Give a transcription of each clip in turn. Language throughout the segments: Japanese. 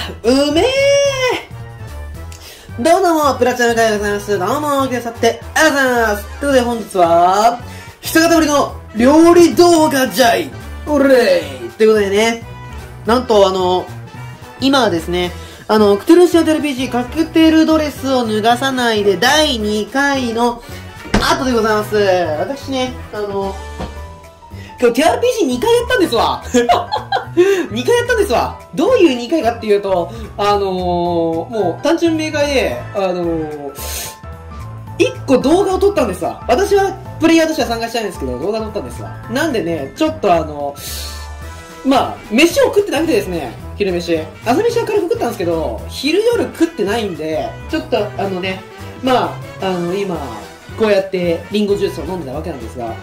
うめえ。どうも、プラチナ会でございます。どうも、来てくださってありがとうございます。ということで本日は、一方ぶりの料理動画じゃい。おれいということでね、なんと今はですね、クトゥルシア RPG カクテルドレスを脱がさないで第2回の後でございます。私ね、今日 TRPG2 回やったんですわ。2回やったんですわ。どういう2回かっていうと、もう単純明快で、1個動画を撮ったんですわ。私はプレイヤーとしては参加したいんですけど、動画撮ったんですわ。なんでね、ちょっと飯を食ってなくてですね、昼飯。朝飯は軽く食ったんですけど、昼夜食ってないんで、ちょっと今、こうやってリンゴジュースを飲んでたわけなんですが、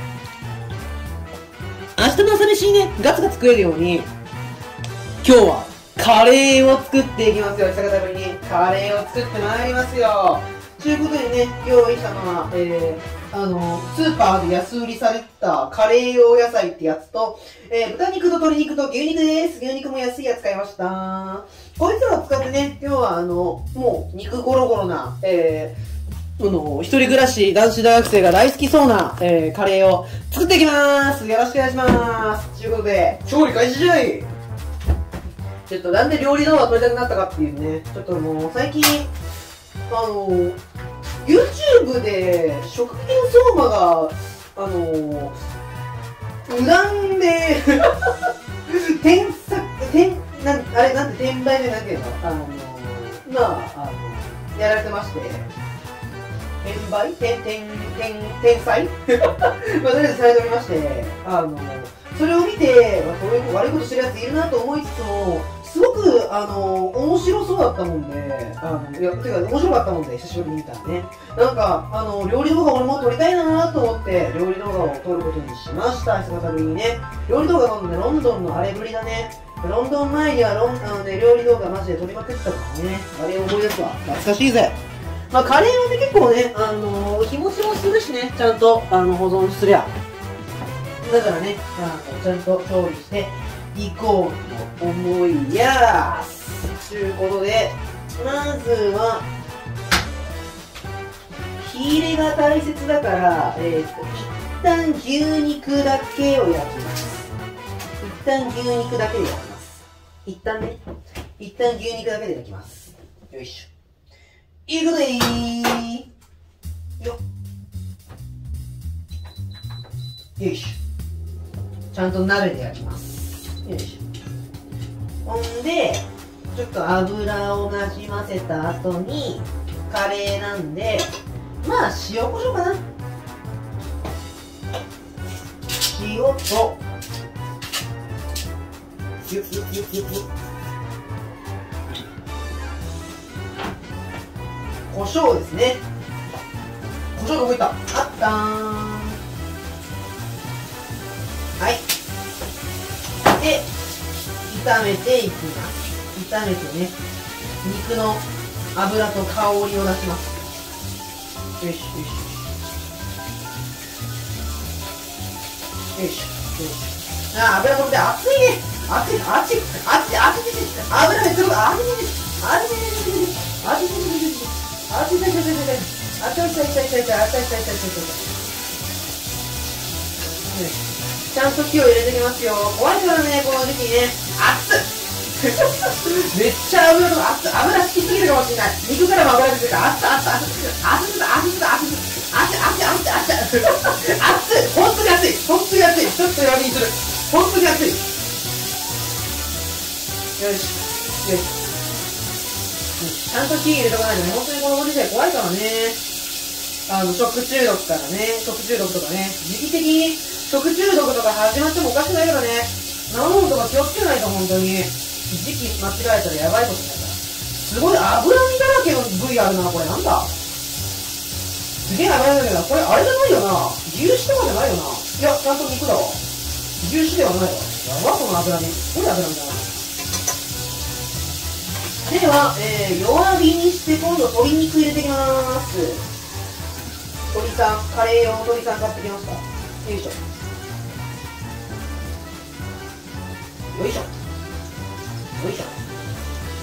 明日の朝飯にね、ガツガツ食えるように、今日はカレーを作っていきますよ。久方ぶりにカレーを作ってまいりますよ。ということでね、用意したのは、スーパーで安売りされたカレー用野菜ってやつと、豚肉と鶏肉と牛肉です。牛肉も安いやつ買いました。こいつらを使ってね、今日はもう肉ゴロゴロな、一人暮らし男子大学生が大好きそうな、カレーを作っていきます。よろしくお願いします。ということで、調理開始じゃい。ちょっとなんで料理動画撮りたくなったかっていうね、ちょっともう最近、YouTube で食品相馬が、無断で、転売でなんていうのやられてまして、天才まあ、とりあえずされておりまして、それを見て、こういう悪いことしてるやついるなと思いつつも、すごく、面白そうだったもんで、面白かったもんで、久しぶりに見たらね。なんか、料理動画俺も撮りたいなと思って、料理動画を撮ることにしました、久方ぶりにね。料理動画撮るので、ロンドンのあれぶりだね。ロンドン前には料理動画マジで撮りまくってたからね。あれ思い出すわ。懐かしいぜ。まあ、カレーはね、結構ね、日持ちもするしね、ちゃんと、保存すりゃ。だからね、ちゃんと調理していこうと思いやーす。ということで、まずは、火入れが大切だから、一旦牛肉だけを焼きます。一旦牛肉だけで焼きます。一旦牛肉だけで焼きます。よいしょ。いくでーよよいしょ。ちゃんと鍋で焼きます。よいしょ。ほんで、ちょっと油をなじませた後に、カレーなんで、まあ、塩コショウかな。塩と、胡椒ですね。胡椒どこ行った？あったーん。はい。で、炒めていきます。炒めてね、肉の油と香りを出します。よしよしよし。よしよし。あ、油飛んで熱いね。熱い。油めっちゃ熱い。ちゃんと火を入れてきますよ。怖いからね、この時期ね。熱っめっちゃ油好きすぎるかもしれない。肉からも油出てるから、熱っ本当に熱い。ちょっと弱火にする。本当に熱い。よしよし。ちゃんと火入れとかないとね、本当にこのご時世怖いからね。食中毒とかね、時期的に食中毒とか始まってもおかしくないからね。生ものとか気をつけないと本当に。時期間違えたらやばいことになるから。すごい油身だらけの部位あるな、これなんだ。すげえ油だけど、これあれじゃないよな。牛脂とかじゃないよな。いや、ちゃんと肉だわ。牛脂ではないわ。やば、この油身。すごい油身だな。では、弱火にして今度鶏肉入れていきます。カレー用の鶏さん買ってきました。よいしょ。よいしょ。よいしょ。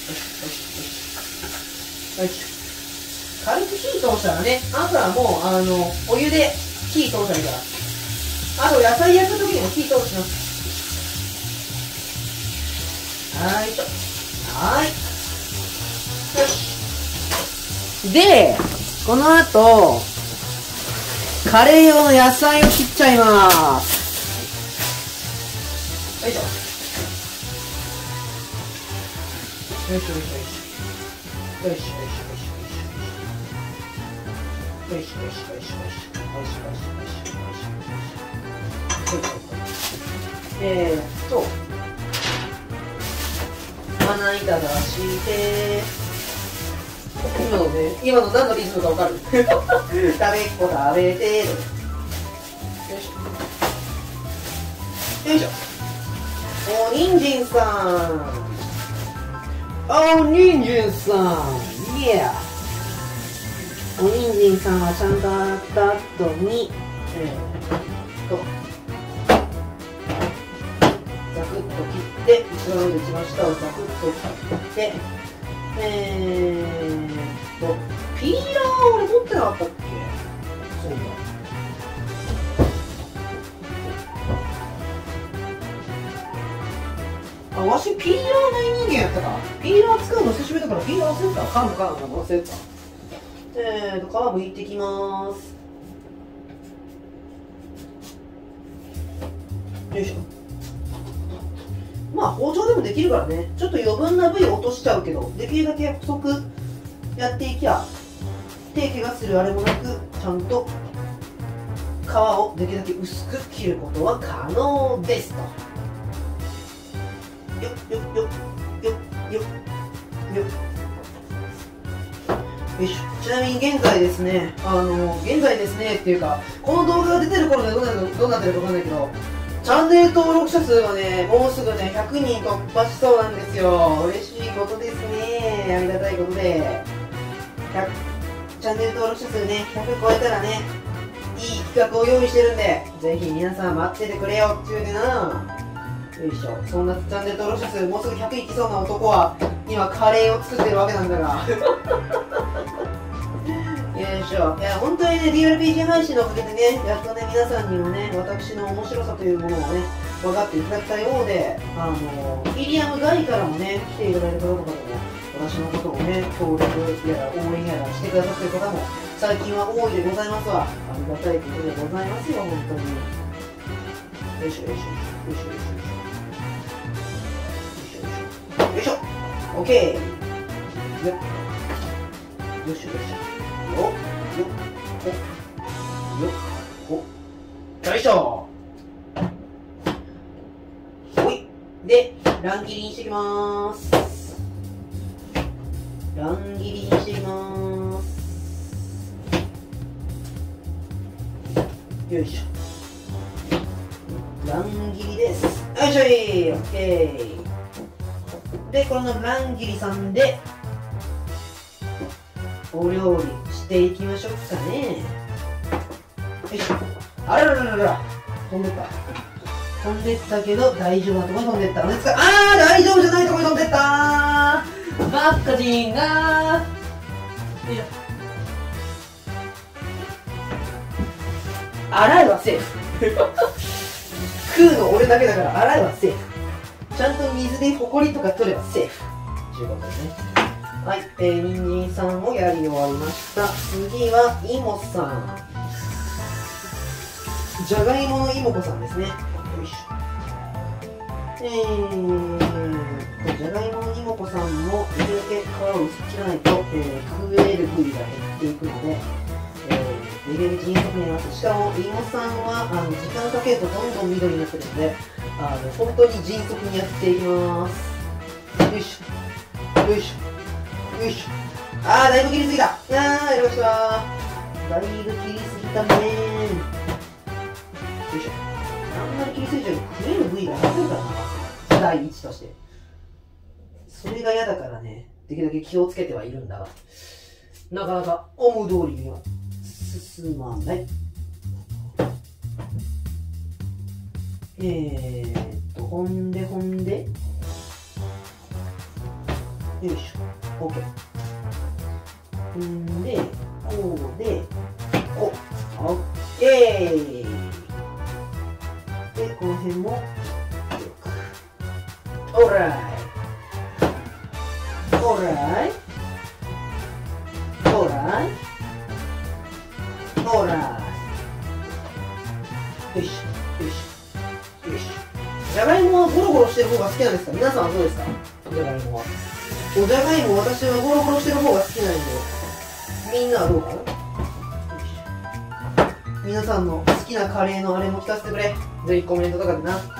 よし。軽く火通したらね、あとはもう、お湯で火通したらいいから。あと、野菜焼くときにも火通します。はーいと。はーい。よし。で、この後、カレー用の野菜を切っちゃいます。よいしょ。よいしょよいしょよいしょ。よいしょよいしょよいしょよいしょ。よいしょよいしょよいしょよいしょ。よいしょよいしょよいしょよいしょ。よいしょよいしょよいしょ。まな板出して、今の何のリズムかわかる？食べっこ食べて、よいしょ。よいしょ。おにんじんさん。おにんじんさん。イエー。おにんじんさんはちゃんと洗った後に、ザクッと切って、一番上で一番下をザクッと切って、ピーラー俺持ってなかったっけ？そうだ。わしピーラーない人間やったか。ピーラー使うの久しぶりだからピーラー忘れた。缶の忘れた。皮むいてきまーす。よいしょ。まあ包丁でもできるからね。ちょっと余分な部位落としちゃうけど、できるだけ細くやっていきゃ手怪我するあれもなく、ちゃんと皮をできるだけ薄く切ることは可能ですと。よっよっよっよっよっよっ。よいしょ。ちなみに現在ですね、現在ですねっていうか、この動画が出てる頃でどうなってるかわかんないけど、チャンネル登録者数がね、もうすぐね、100人突破しそうなんですよ。嬉しいことですね。ありがたいことで。チャンネル登録者数ね、100超えたらね、いい企画を用意してるんで、ぜひ皆さん待っててくれよっていうねな。よいしょ。そんなチャンネル登録者数、もうすぐ100いきそうな男は、今カレーを作ってるわけなんだが。よいしょ。いや、本当にね、DRPG 配信のおかげでね、やっとね、皆さんにもね、私の面白さというものをね、分かっていただきたいようで、イリアム外からもね、来ていただいた方とかでも、私のことをね、協力やら応援やらしてくださっている方も、最近は多いでございますわ。ありがたいことでございますよ、本当に。よいしょよいしょ。よいしょよいしょ。よいしょよいしょ。よいしょ。オッケー。よいしょよいしょ。よっよっほよっほよいしょ。ほいで乱切りにしていきまーす。乱切りにしていきまーす。よいしょ。乱切りです。よいしょい。オッケー。でこの乱切りさんでお料理していきましょうかね。よいしょ。あららららら、飛んでった。飛んでったけど大丈夫なところに飛んでった。大丈夫じゃないところに飛んでったー。バッカジンがー。よいしょ。洗えばセーフ。食うの俺だけだから洗えばセーフ。ちゃんと水でホコリとか取ればセーフ。ということですね。はい、人参さんをやり終わりました。次は芋さん。じゃがいもの芋子さんですね。よいしょ。 を薄く切らないと、食える部位が減っていくので、できるだけ迅速にやります。しかも、リンゴさんは時間かけるとどんどん緑になってるので、本当に迅速にやっていきます。よいしょ、よいしょ、よいしょ。だいぶ切りすぎた。やりました。だいぶ切りすぎたね。よいしょ。あんまり切りすぎちゃうと食える部位がなくなるからな、第一として。それが嫌だからね、できるだけ気をつけてはいるんだが、なかなか思う通りには進まない。ほんで、よいしょ、OK。んで、こうで、こう、OK。で、この辺も、よく。オーライ。オーライ。オーライ。オーライ。よいしょ、よいしょ、よいしょ。じゃがいもはゴロゴロしてる方が好きなんですか？皆さんはどうですか？じゃがいもは。おじゃがいも私はゴロゴロしてる方が好きなんで、みんなはどうかな？よいしょ。皆さんの好きなカレーのあれも聞かせてくれ。ぜひコメントとかでな。よいし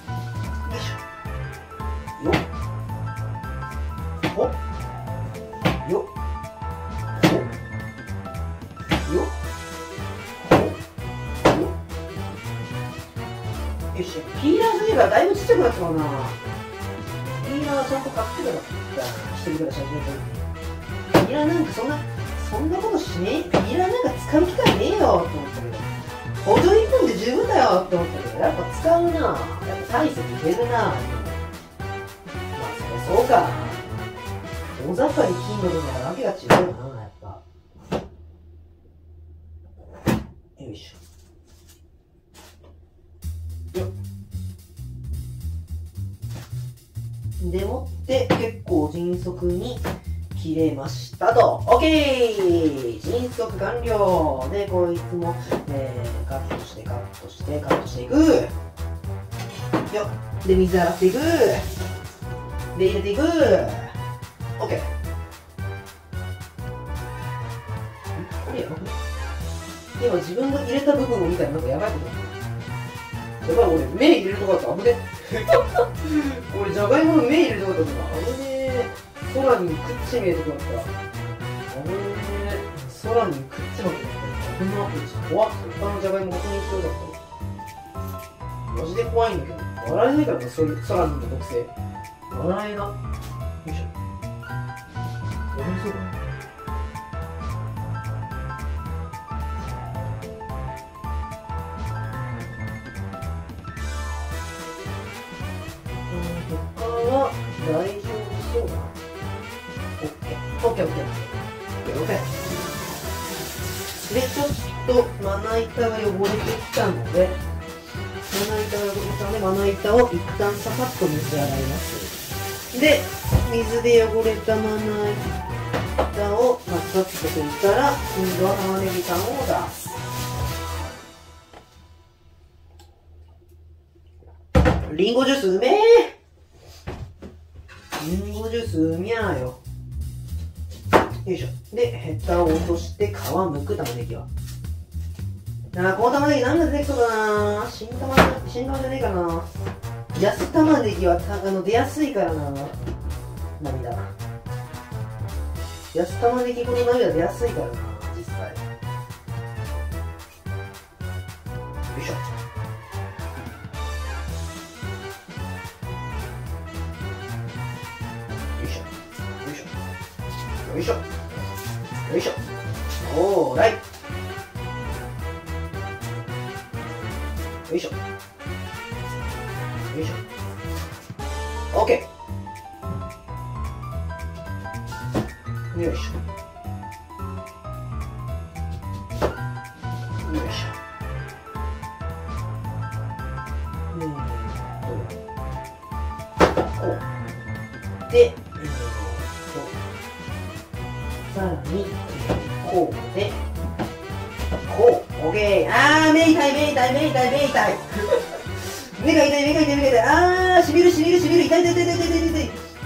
ょ。よっ。ほっ。よっ。ほっ。よっ。ほっ。よっ。よし。ピーラーすればだいぶちっちゃくなったかな。ピーラーちゃんと買ってから一人暮らし始めた時に。ピーラーなんかそんなことしねえ。ピーラーなんか使う機会ねえよって思ったけど。補助1分で十分だよって思ったけど、やっぱ使うな。やっぱ体積減るな。まあそれそうか。大雑把に金の部分はわけが違うな、やっぱ。よいしょ。よっ。でもって結構迅速に切れましたと。OK! 迅速完了で、こいつも、カットしてカットしてカットしていく。よっ。で、水洗っていく。で、入れていく。OK。これやばくない？今自分が入れた部分を見たらなんかやばいことなる。やばい、俺目入れるとこだった。危ね。俺じゃがいもの目入れるとこだったから危ねえ。空にくっち見えるとこだった。危ねえ。空にくっちまってた。危なって怖っ。他のじゃがいも確認しようだった。マジで怖いんだけど。笑えないからな、空にいた特性。笑えな。よいしょ。笑えそうかな。他は大丈夫そうだな。OK。で、ちょっとまな板が汚れてきたので、まな板を一旦ささっと水で洗います。で、水で汚れたまな板をさっと拭いたら、今度は玉ねぎ缶を出す。リンゴジュースうめえ。リンゴジュースうみゃーよ。よいしょ。で、ヘタを落として皮むく玉ねぎは。この玉ねぎ何が出てきそうだな。新玉じゃねえかな。安玉ねぎは出やすいからな。涙。安玉ねぎこの涙出やすいからな、実際。よいしょ。よいしょ。よいしょ。オーライ。よいしょ。よいしょ。オッケー。よいしょ。よいしょ。こう。で、さらに、こうで、こう、オッケー。目痛い。目が痛い。しみる。痛い。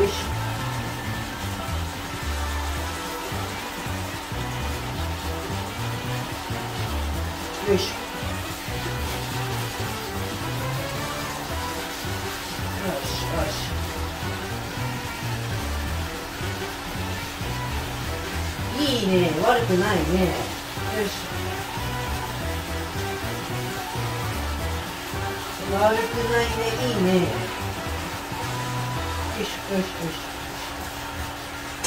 よいしょよいしょ。よしよし。いいね、悪くないね。よし。悪くないね、いいね。よしよしよし。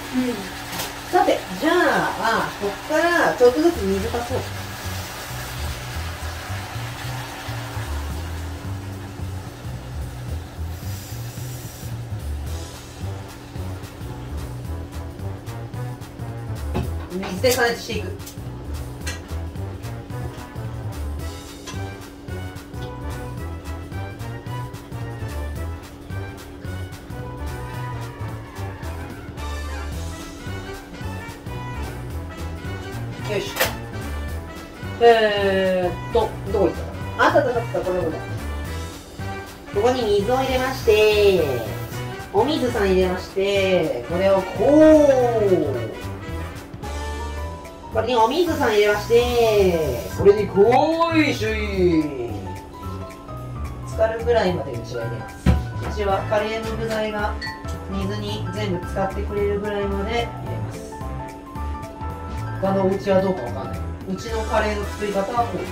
さて、じゃあ、こっからちょっとずつ水足そう。水で加熱していく。よいしょ。どこ行ったかな。あった、これ。ここに水を入れまして、お水さん入れまして、これをこれにお水さん入れまして、これにいし浸かるぐらいまでうちは入れます。うちはカレーの具材が水に全部浸かってくれるぐらいまで入れます。他のうちはどうかわかんない。うちのカレーの作り方はこうでした。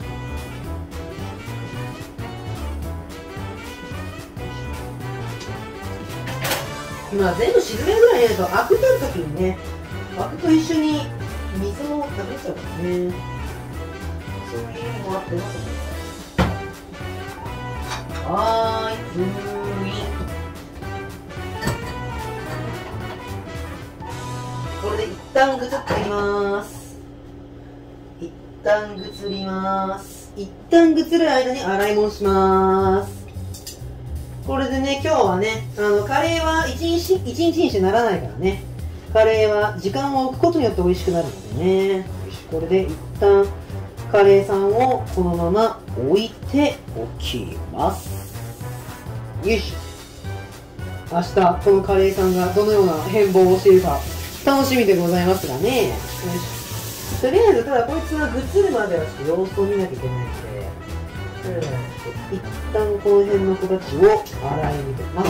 今全部沈めるぐらいやるとアク取るときにね、アクと一緒に水も食べちゃうからね。そういう意味もあってますね。これで一旦ぐつってきます。一旦ぐつる間に洗い物します。これでね、今日はね、カレーは一日にしてならないからね。カレーは時間を置くことによって美味しくなるのでね。これで一旦カレーさんをこのまま置いておきます。よいしょ。明日このカレーさんがどのような変貌をしているか楽しみでございますがね。よし。とりあえずただこいつがぐっつるまではちょっと様子を見なきゃいけないので、一旦この辺の子たちを洗いに出ます。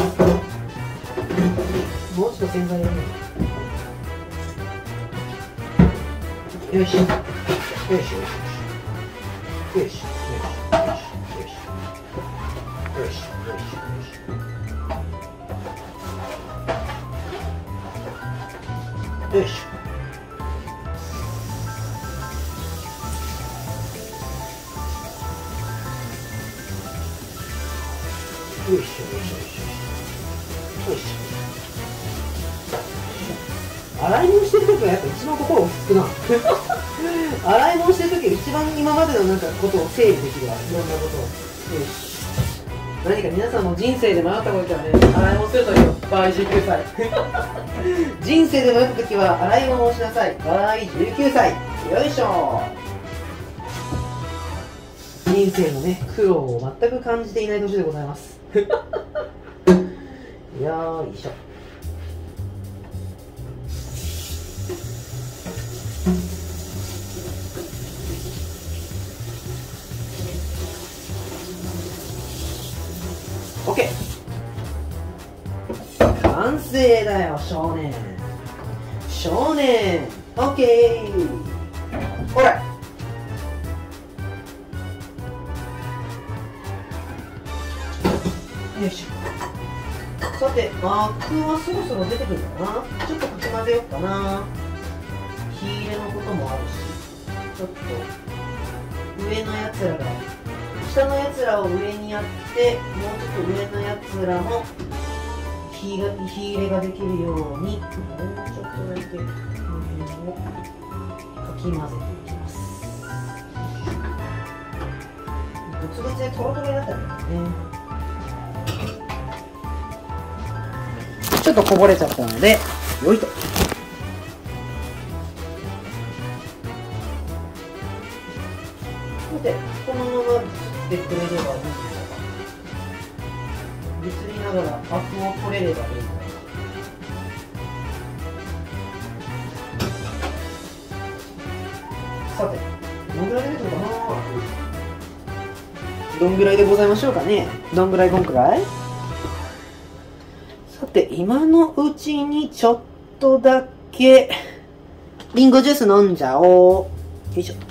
もうちょっと洗剤入れない。よし。洗い物してるときはやっぱ一番心落ち着くな。洗い物してるときは一番今までのことを整理できるわ。いろんなことを。よし。何か皆さんも人生で迷ったことはね、洗い物するときは場合19歳。人生で迷ったときは洗い物をしなさい。場合19歳。よいしょ。人生のね、苦労を全く感じていない年でございます。よいしょ。オッケー。完成だよ、少年。オッケー。ほら。よいしょ。さて、アクはそろそろ出てくるかな。ちょっとかき混ぜようかな。火入れのこともあるし、ちょっと上のやつらが下のやつらを上にやって、もうちょっと上のやつらも火入れができるように、もうちょっとだけこの辺をかき混ぜていきます。グツグツでトロトロになったんだよね。ちょっとこぼれちゃったので、よいと。で、このままぶつってくれればいいんだが、ぶつりながらアクを取れればいいんだが。さて、どんぐらい出てくるかな。どんぐらいでございましょうかね。どんぐらいさて、今のうちにちょっとだけリンゴジュース飲んじゃおう。よいしょ。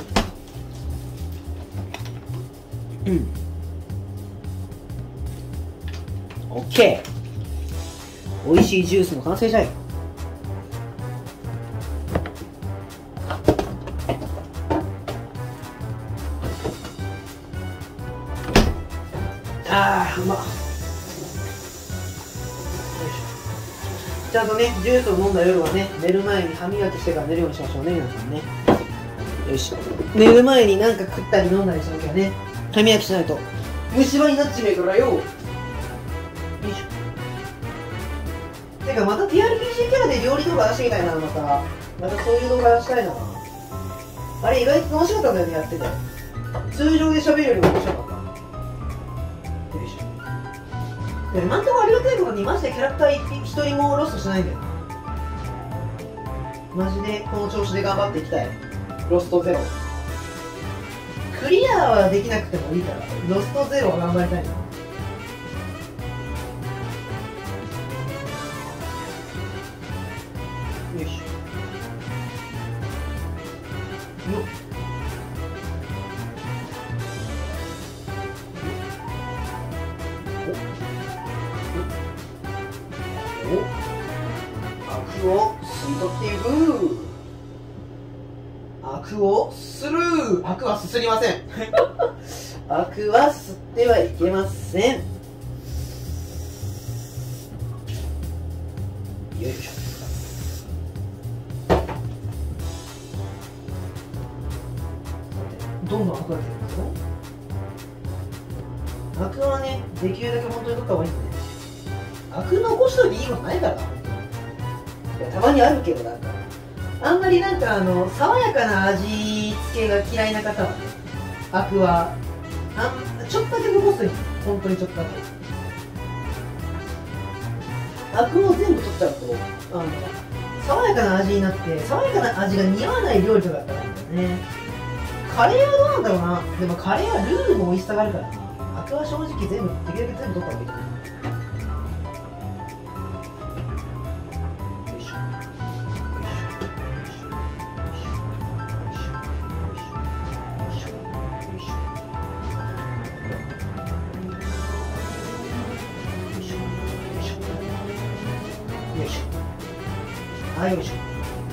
オッケー。美味しいジュースの完成じゃい。 あーうまっ。ちゃんとね、ジュースを飲んだ夜はね、寝る前に歯磨きしてから寝るようにしましょうね、皆さんね。よし。寝る前になんか食ったり飲んだりしなきゃね、歯磨きしないと虫歯になっちめえからよ。よいしょ。てか、また TRPG キャラで料理動画出してみたいな、またそういう動画出したいな。あれ意外と楽しかったんだよね、やってて。通常で喋るよりも面白かった。よいしょ。で、今んとこありがたいことにマジでキャラクター一人もロストしないんだよ。マジでこの調子で頑張っていきたい。ロストゼロ。クリアはできなくてもいいから、ロストゼロは頑張りたいな。よいしょ。よっ。悪を吸い取っていく。悪をする。悪はすすりません。悪は吸ってはいけません。よいしょ。どんどん悪が出てるんですよ。悪はね、できるだけ本当に取った方がいいんでね。悪残しといていいことないからな、本当に。いや、たまにあるけど、なんかあんまりなんか爽やかな味付けが嫌いな方はね、悪はちょっとだけ残すといい。本当にちょっとだけ。悪を全部取っちゃうと爽やかな味になって、爽やかな味が似合わない料理とかだったらいいんだよね。カレーはどうなんだろうな。でもカレーはルールも美味しさがあるからな。悪は正直全部できるだけ全部取った方がいいと思う。はい、よいしょ。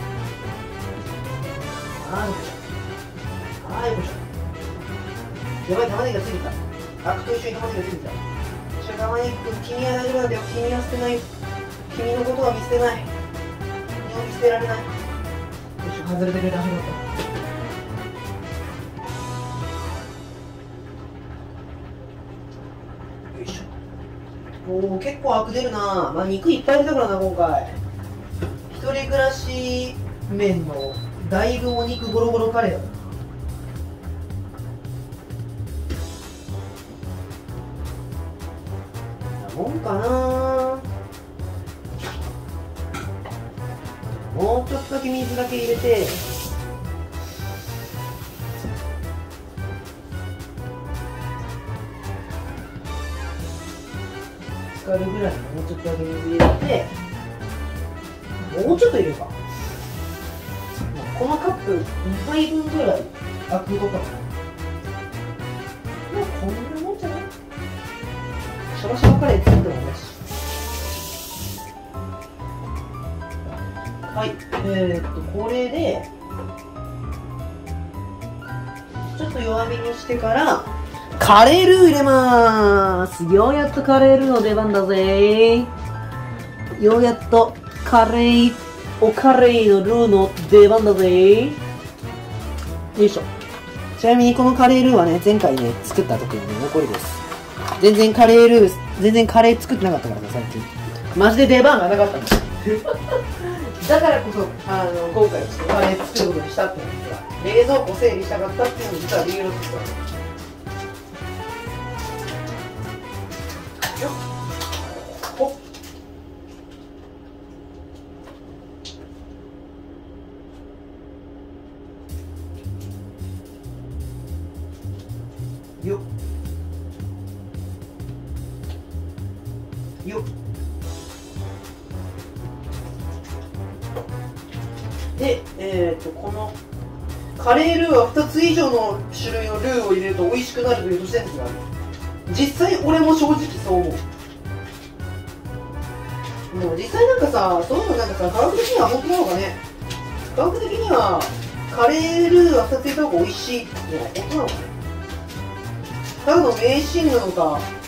はい、よいしょ。はい、よいしょ。やばい、玉ねぎがついてた。悪と一緒に玉ねぎがついてた。玉ねぎ君、君は大丈夫なんだよ。君は捨てないよ。君のことは見捨てない。君を見捨てられない。よいしょ、外れてくれてありがとう。よいしょ。おお、結構悪出るな。まあ、肉いっぱい出たからな、今回。一人暮らし麺のだいぶお肉ゴロゴロカレーだな。もんかな。もうちょっとだけ水だけ入れて、浸かるぐらいもうちょっとだけ水入れて、もうちょっと入れるか。このカップ2杯分ぐらいアクとかかな。まあこんなもんじゃない。シャバシャバカレー作っても同じ。はい、これでちょっと弱火にしてからカレールー入れまーす。ようやっとカレールーの出番だぜ。ようやっとカレーおカレーのルーの出番だぜ。よいしょ。ちなみにこのカレールーはね、前回ね作った時のね残りです。全然カレー作ってなかったからさ、最近マジで出番がなかったんです。だからこそ今回カレー作ることにしたってなんですが、冷蔵庫整理したかったっていうのも実は理由の一つだ。よっほっよっよっ。で、このカレールーは2つ以上の種類のルーを入れると美味しくなるという都市伝説がある。実際俺も正直そう思う。もう実際なんかさ、そういうのなんかさ、科学的には本当なのかね。科学的にはカレールーは2つ入れた方が美味しいってのは本当なのかね。ただの迷信なのか、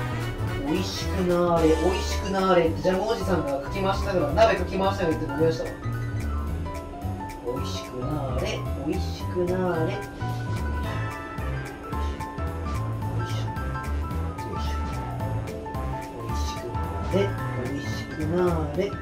美味しくなーれ、美味しくなーれってジャムおじさんがかき回しながら、鍋かき回しながら言ってるの思い出したわ。美味しくなーれ、美味しくなーれ。美味しくなーれ。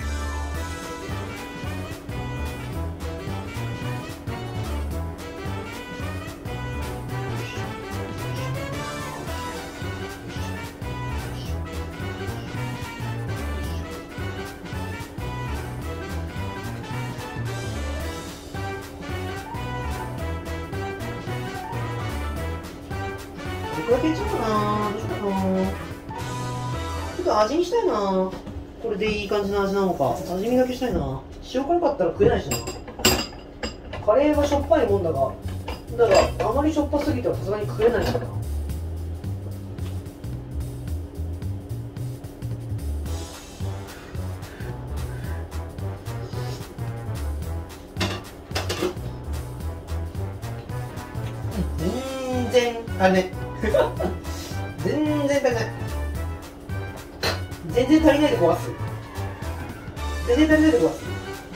これだけいっちゃおうかな。どうしようかな。ちょっと味見したいな。これでいい感じの味なのか。味見だけしたいな。塩辛かったら食えないしな。カレーはしょっぱいもんだが、あまりしょっぱすぎてはさすがに食えないからな。全然あれね。全然足りない。全然足りないで壊す。全然足りないで壊す。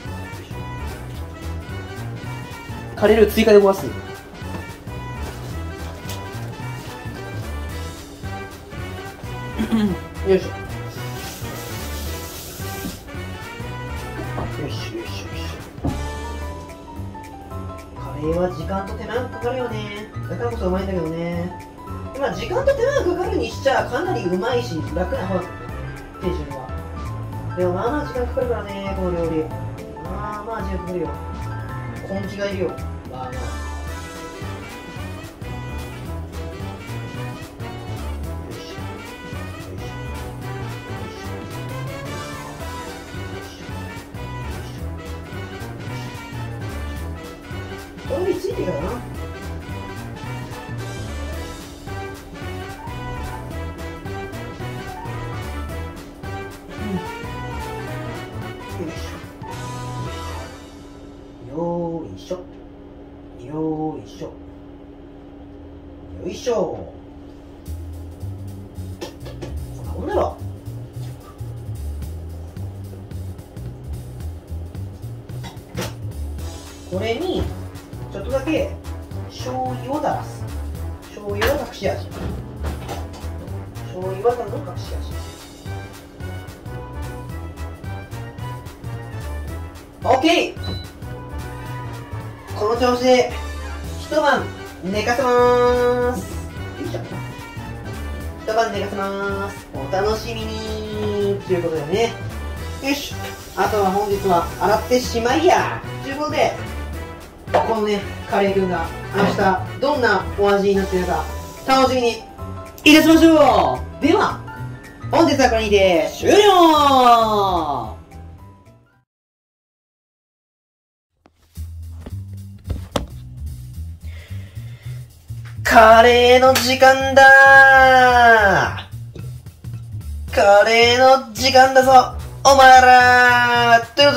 カレールー追加で壊す。よいしょ。よしよしよし。カレーは時間と手間がかかるよね。だからこそうまいんだけどね。 まあ時間と手間がかかるにしちゃかなりうまいし楽な方だね、手順は。でもまあまあ時間かかるからね、この料理。まあまあ時間かかるよ。根気がいるよ。まあまあ。とろみついてからな。よいしょ。よいしょ。よいしょ。こんなもんだろ。これにちょっとだけ醤油を垂らす。醤油は隠し味。醤油はただの隠し味。OK！ この調子で一晩寝かせまーす。よいしょ。一晩寝かせまーす。お楽しみにということでね。よし。あとは本日は洗ってしまいやということで、このね、カレー軍が明日どんなお味になっているか楽しみにいたしましょう。では、本日はこれにて終了。カレーの時間だー。カレーの時間だぞお前らー。ということ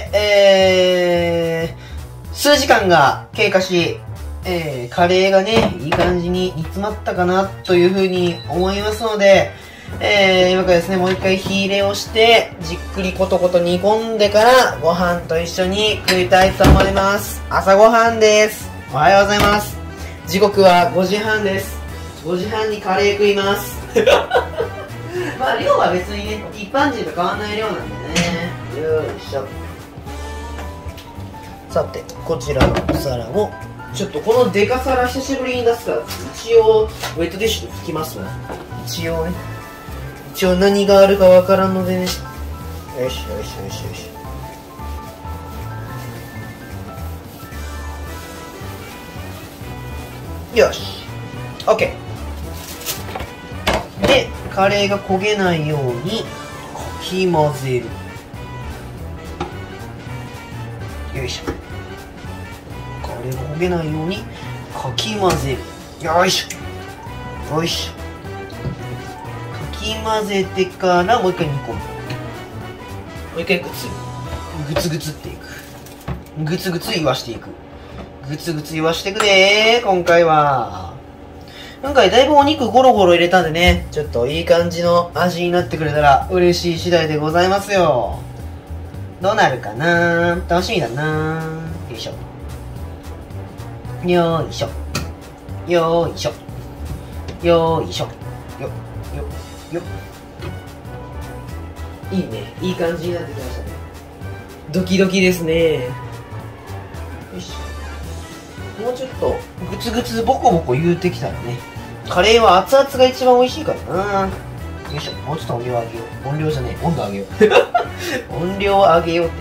で、数時間が経過し、カレーがね、いい感じに煮詰まったかなというふうに思いますので、今からですね、もう一回火入れをして、じっくりコトコト煮込んでから、ご飯と一緒に食いたいと思います。朝ごはんです。おはようございます。時刻は5時半です。5時半にカレー食います。まあ量は別にね、一般人と変わんない量なんでね。よいしょ。さて、こちらのお皿を、ちょっとこのデカ皿久しぶりに出すから、一応、ウェットティッシュで拭きますわ。一応ね。一応何があるかわからんのでね。よしよしよしよし。よし。OK。で、カレーが焦げないように、かき混ぜる。よいしょ。カレーが焦げないように、かき混ぜる。よいしょ。よいしょ。かき混ぜてから、もう一回煮込む。もう一回ぐつぐつっていく。ぐつぐつ言わしていく。ぐつぐつ言わしてくでー、今回は。今回だいぶお肉ゴロゴロ入れたんでね、ちょっといい感じの味になってくれたら嬉しい次第でございますよ。どうなるかなー、楽しみだなー。よいしょ。よーいしょ。よーいしょ。よーいしょ。よ、よ、よ。いいね。いい感じになってきましたね。ドキドキですね。よいしょ。もうちょっとグツグツボコボコ言うてきたらね、カレーは熱々が一番美味しいからな。よいしょ。もうちょっと音量上げよう。音量じゃねえ、温度上げよう。音量上げようって。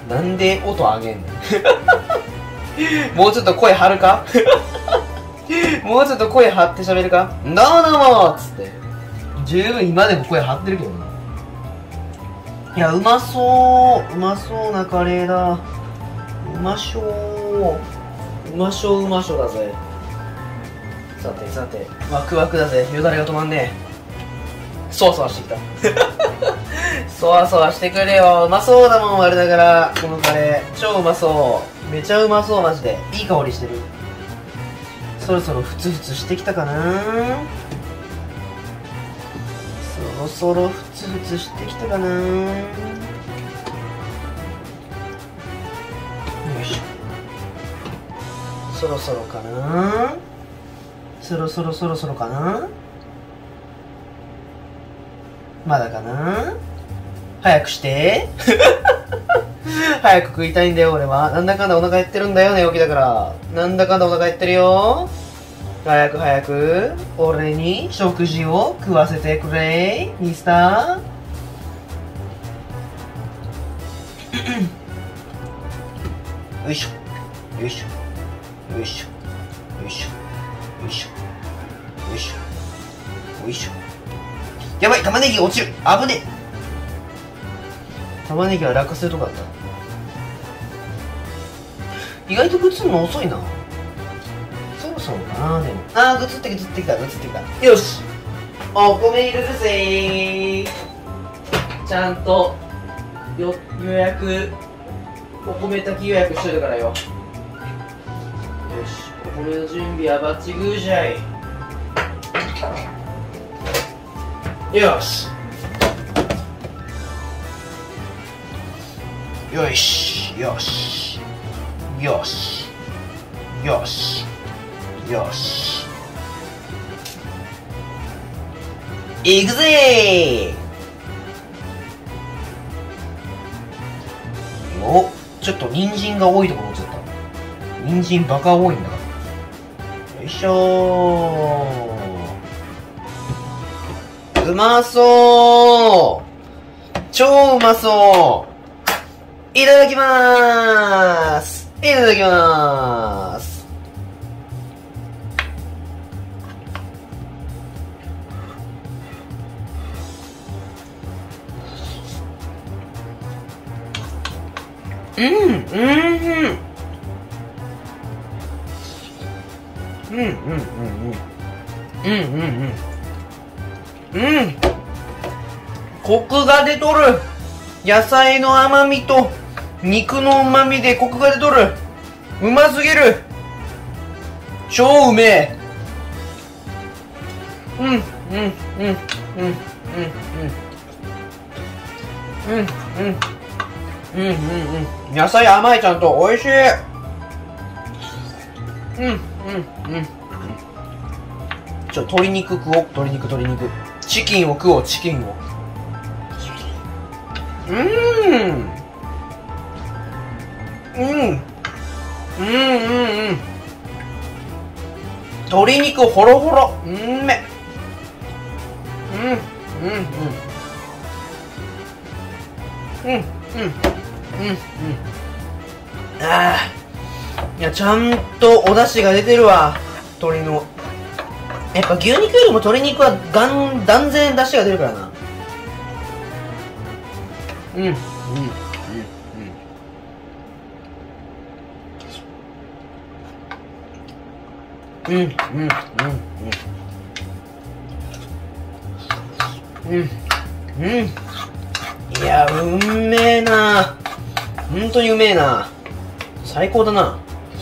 なんで音上げんねん。もうちょっと声張るかもうちょっと声張って喋るか。どうもっつって。十分今でも声張ってるけどな。いや、うまそう。うまそうなカレーだ。うましょう。うましょうだぜ。さてさて、ワクワクだぜ。よだれが止まんねえ。そわそわしてきた。そわそわしてくれよ。うまそうだもん、あれだから。このカレー超うまそう。めちゃうまそう、マジで。いい香りしてる。そろそろふつふつしてきたかな。そろそろふつふつしてきたかな。よいしょ。そろそろかな。そろそろかな。まだかな。早くして早く食いたいんだよ俺は。なんだかんだお腹減ってるんだよね、起きだから。なんだかんだお腹減ってるよ。 早く早く俺に食事を食わせてくれミスター。よいしょよいしょよいしょよいしょよいしょよいしょよいしょ。やばい、玉ねぎ落ちる、危ねえ。玉ねぎは落下するとこだった。意外とグツるの遅いな。そろそろかな。でもグツってきた。よし、お米入れるぜー。ちゃんと予約、お米炊き予約しといたからよ。よし、お米の準備はバッチグーじゃい。よしよしよしよしよしよし、いくぜー。お、ちょっと人参が多いところ落ちちゃった。人参バカ多いんだから。よいしょー。うまそう、超うまそう。いただきまーす。いただきまーす。コクが出とる。野菜の甘みと肉の旨みでコクが出とる。うますぎる。超うめえ。野菜甘い、ちゃんとおいしい。鶏肉食おう。鶏肉。チキンを食おう。チキンを。鶏肉ホロホロ。め。いや、ちゃんとお出汁が出てるわ、鶏の。やっぱ牛肉よりも鶏肉は断然出汁が出るからな。いや、うめえな。本当にうめえな。最高だな。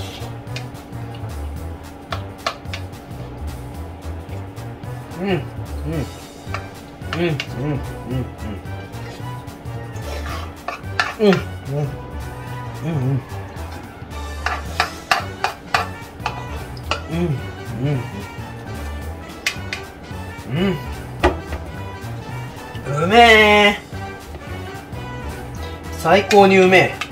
うめえ。最高にうめえ。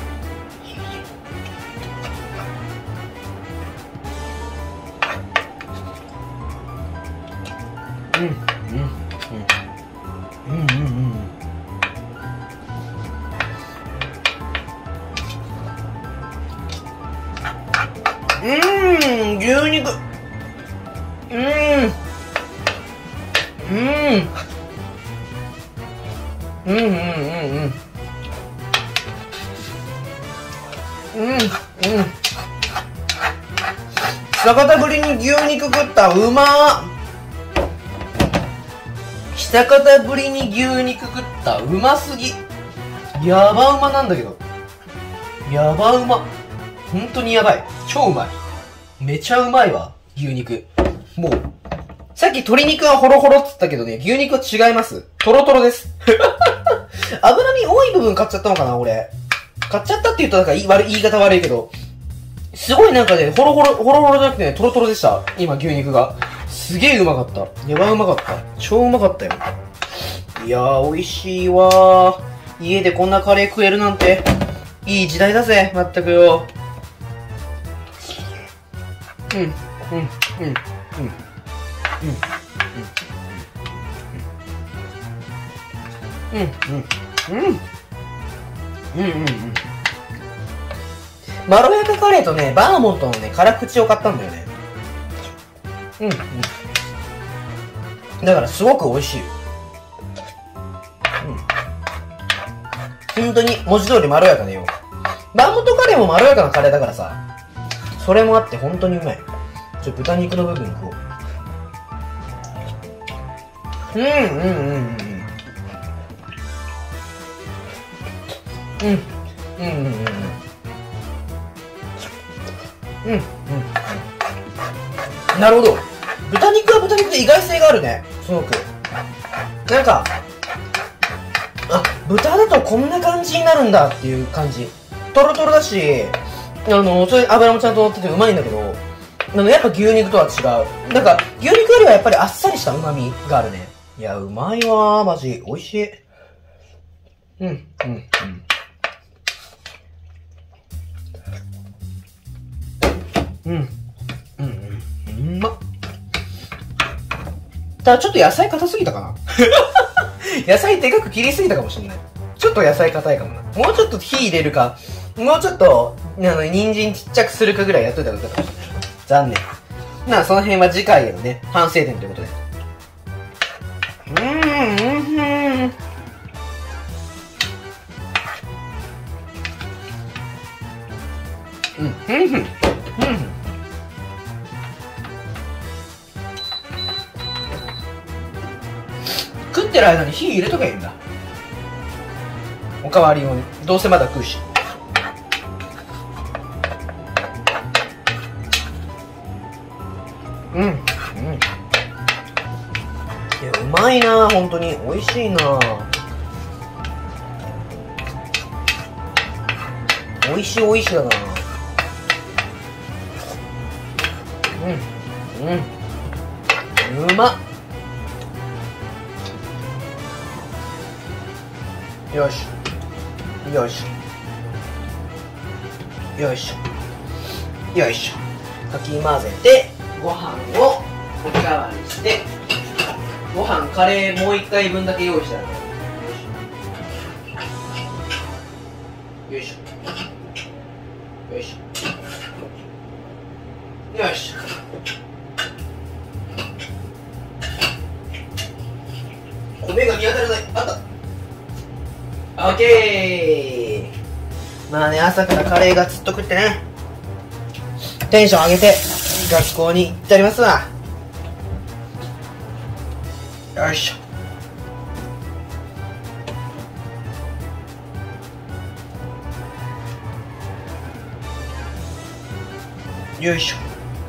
牛肉。久方ぶりに牛肉食った。うまー。久方ぶりに牛肉食った。うますぎ。やばうまなんだけど。やばうま。本当にやばい。超うまい。めちゃうまいわ、牛肉。もう、さっき鶏肉はホロホロって言ったけどね、牛肉は違います。トロトロです。脂身多い部分買っちゃったのかな、俺。買っちゃったって言ったらなんか言い方悪いけど、すごいなんかね、ホロホロじゃなくてね、トロトロでした。今、牛肉が。すげえうまかった。やばうまかった。超うまかったよ。いやー、美味しいわー。家でこんなカレー食えるなんて、いい時代だぜ、まったくよ。 まろやかカレーとね、バーモントのね、辛口を買ったんだよね。だからすごく美味しい。本当に文字通りまろやかだよ。バーモントカレーもまろやかなカレーだからさ、それもあって本当にうまい。豚肉の部分食おう。なるほど。豚肉は豚肉で意外性があるね。すごく。なんか、あ、豚だとこんな感じになるんだっていう感じ。トロトロだし、それ油もちゃんと乗っててうまいんだけど、やっぱ牛肉とは違う。なんか、牛肉よりはやっぱりあっさりした旨味があるね。いや、うまいわー、マジ。美味しい。うまっ。ただちょっと野菜硬すぎたかな野菜でかく切りすぎたかもしれない。ちょっと野菜硬いかもな。もうちょっと火入れるか、もうちょっと、人参ちっちゃくするかぐらいやっといた方がよかったかもしれない。残念。その辺は次回へのね、反省点ということで。食ってる間に火入れとけばいいんだ。おかわり用に。どうせまだ食うし。いや、うまいな、本当に。美味しいな。美味しいだな。うまっ。よしよしよしよいしょ。かき混ぜてご飯をおかわりして、ご飯カレーもう一回分だけ用意したら、よいしょよいしょよし。米が見当たらない。あった。オッケー。まあね、朝からカレーがずっと食ってね、テンション上げて学校に行ってありますわ。よいしょよいしょ。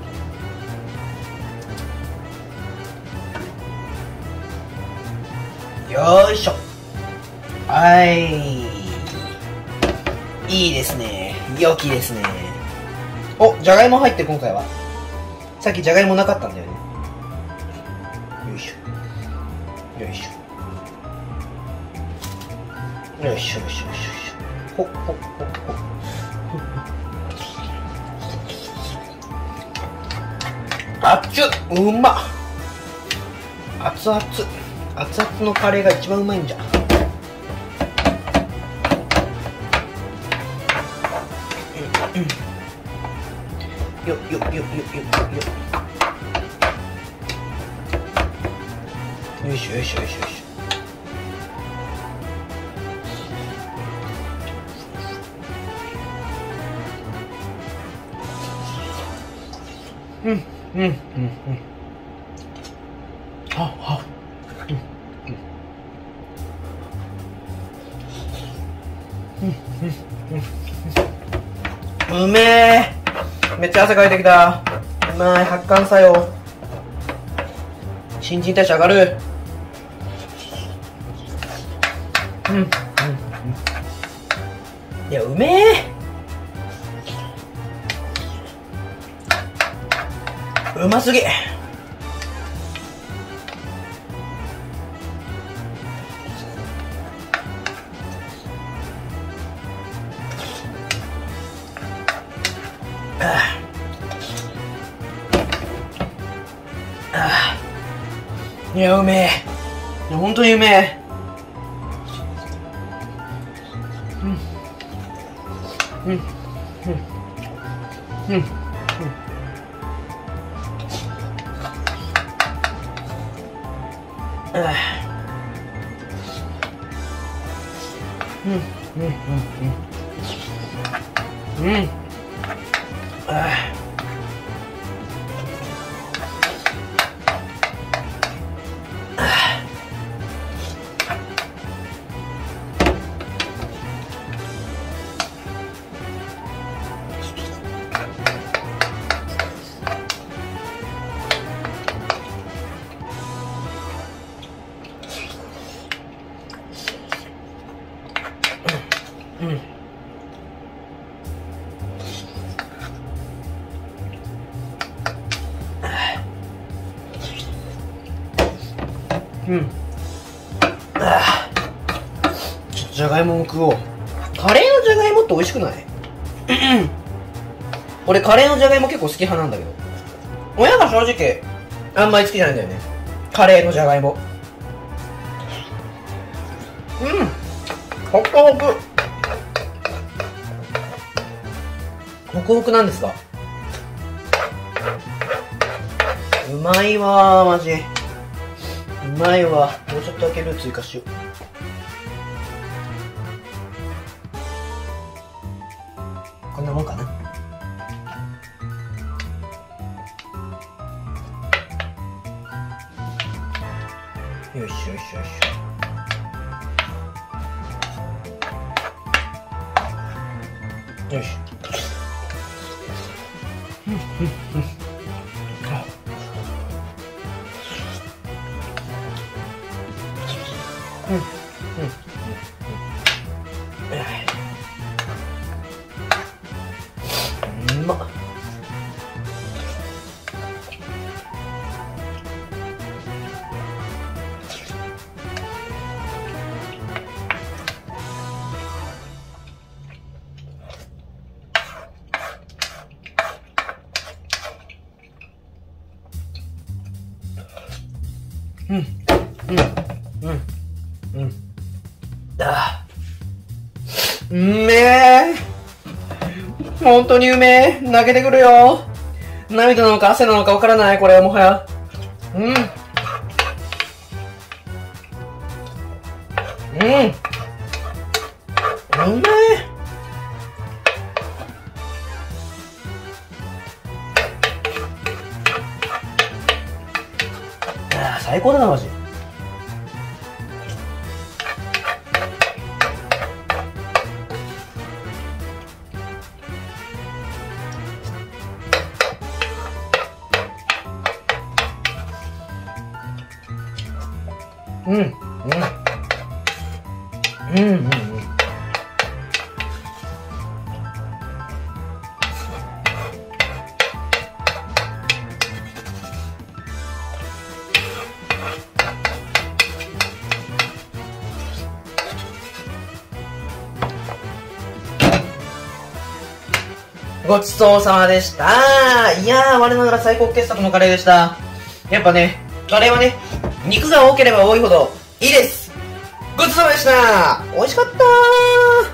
よいしょ。はい、いいですね。良きですね。お、じゃがいも入って、今回はさっきじゃがいもなかったんだよね。よいしょよいしょよいしょよいしょよいしょ。ほっほっほっほ。あっちゅうまっ。熱々熱々のカレーが一番うまいんじゃ。よいしょよいしょよいしょよいしょ。うめえ。めっちゃ汗かいてきた。うまい。発汗作用。新陳代謝上がる。いや、うめえ。うますぎ。 いや、うめえ。いや、ほんとにうめえ。うん。うん。うん。うん。うん。うん。うん。うん。うん。うん。うん。ちょっとじゃがいもも食おう。カレーのじゃがいもって美味しくない？俺カレーのじゃがいも結構好き派なんだけど、親が正直あんまり好きじゃないんだよね、カレーのじゃがいも。ホクホク。ホクホクなんですか？うまいわー、マジ。うまいわ。もうちょっとだけルー追加しよう。こんなもんかな。よいしょよいしょよいしょ。よいしょ。うまっ。うめえ。本当にうめえ。泣けてくるよ。涙なのか汗なのかわからない、これはもはや。うめえ。最高だな、マジ。ごちそうさまでした。いやー、我ながら最高傑作のカレーでした。やっぱね、カレーはね、肉が多ければ多いほどいいです。ごちそうさまでした。美味しかったー。